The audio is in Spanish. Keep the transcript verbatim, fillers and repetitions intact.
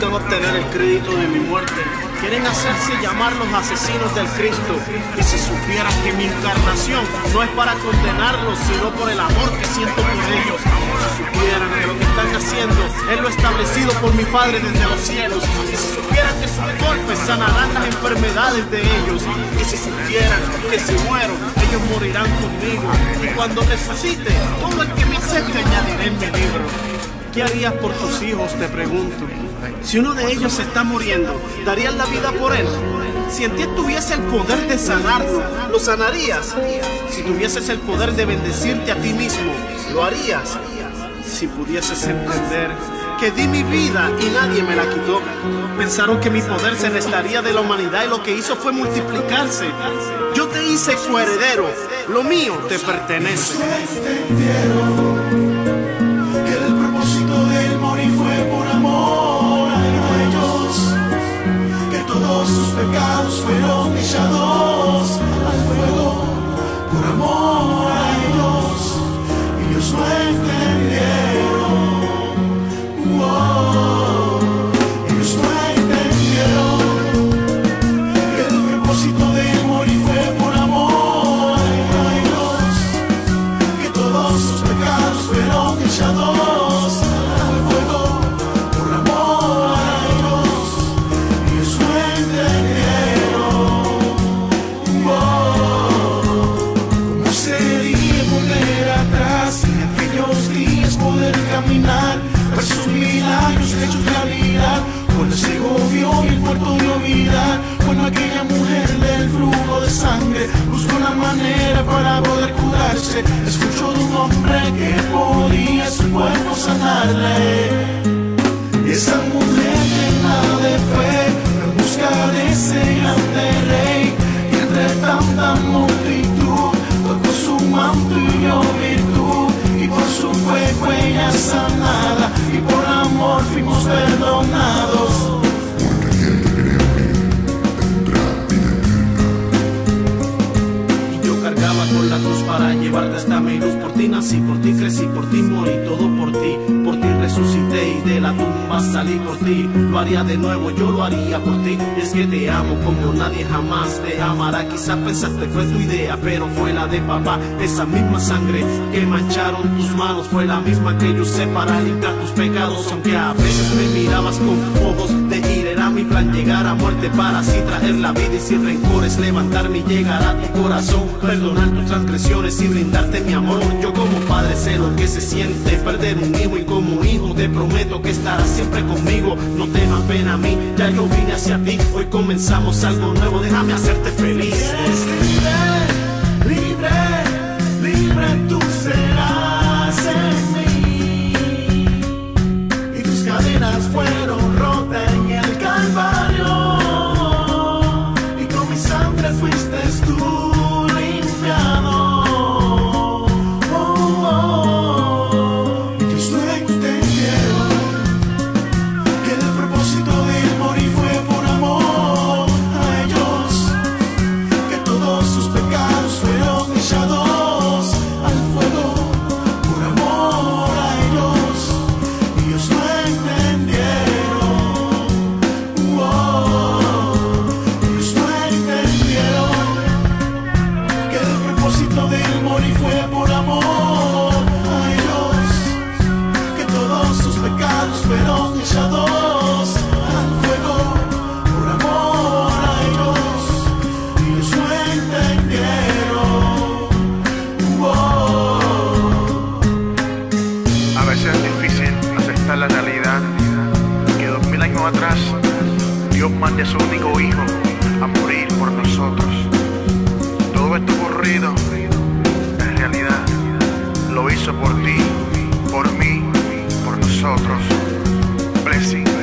buscan obtener el crédito de mi muerte. Quieren hacerse llamar los asesinos del Cristo. Y si supieran que mi encarnación no es para condenarlos, sino por el amor que siento por ellos. Si supieran que lo que están haciendo es lo establecido por mi Padre desde los cielos. Y si supieran que sus golpes sanarán las enfermedades de ellos. Y si supieran que si muero, ellos morirán conmigo. Y cuando resucite, todo el que me acepte añadiré en mi libro. ¿Qué harías por tus hijos? Te pregunto. Si uno de ellos se está muriendo, ¿darías la vida por él? Si en ti tuviese el poder de sanarlo, ¿lo sanarías? Si tuvieses el poder de bendecirte a ti mismo, ¿lo harías? Si pudieses entender que di mi vida y nadie me la quitó. Pensaron que mi poder se restaría de la humanidad y lo que hizo fue multiplicarse. Yo te hice coheredero, lo mío te pertenece. Sus pecados fueron echados al fuego por amor a ellos. Ellos no entendieron. Oh, ellos no entendieron que el propósito de morir fue por amor a ellos. Que todos sus pecados fueron echados al fuego por amor a ellos. Ellos no caminar, ver sus milagros hechos realidad. Cuando el ciego vio y el muerto vio vida. Cuando aquella mujer del flujo de sangre buscó una manera para poder curarse, escuchó de un hombre que podía su cuerpo sanarle. Y esa mujer llena de fe en busca de ese grande rey, y entre tanta multitud tocó su manto y vio virtud. Y por su fe fue ella sanada, y por amor fuimos perdonados. Cuando el que cree en mí tendrá vida eterna. Y yo cargaba con la cruz para llevarte hasta mi luz. Por ti nací, por ti crecí, por ti morí, todo por ti. Por ti resucité y de la tumba salí por ti. Lo haría de nuevo, yo lo haría por ti. Y es que te amo como nadie jamás te amará. Quizás pensaste fue tu idea, pero fue la de papá. Esa misma sangre que mancharon tus manos fue la misma que yo usé para limpiar tus pecados. Aunque a veces me mirabas con ojos de ira, era mi plan llegar a muerte para así traer la vida. Y sin rencores levantarme y llegar a tu corazón, perdonar tus transgresiones y brindarte mi amor. Yo como padre sé lo que se siente perder un hijo, y como hijo te prometo que estarás siempre conmigo. No temas, ven a mí, ya yo vine hacia ti. Hoy comenzamos algo nuevo, déjame hacerte feliz. Eres libre, libre, libre tú serás en mí. Y tus cadenas fueron rotas en el Calvario, y con mi sangre fuiste tú limpiado. Fueron echados al fuego por amor a ellos. Ellos no entendieron. Oh. A veces es difícil aceptar la realidad que dos mil años atrás Dios mande a su único hijo a morir por nosotros. Todo esto ocurrido, en realidad, lo hizo por ti, por mí, por nosotros. Blessing.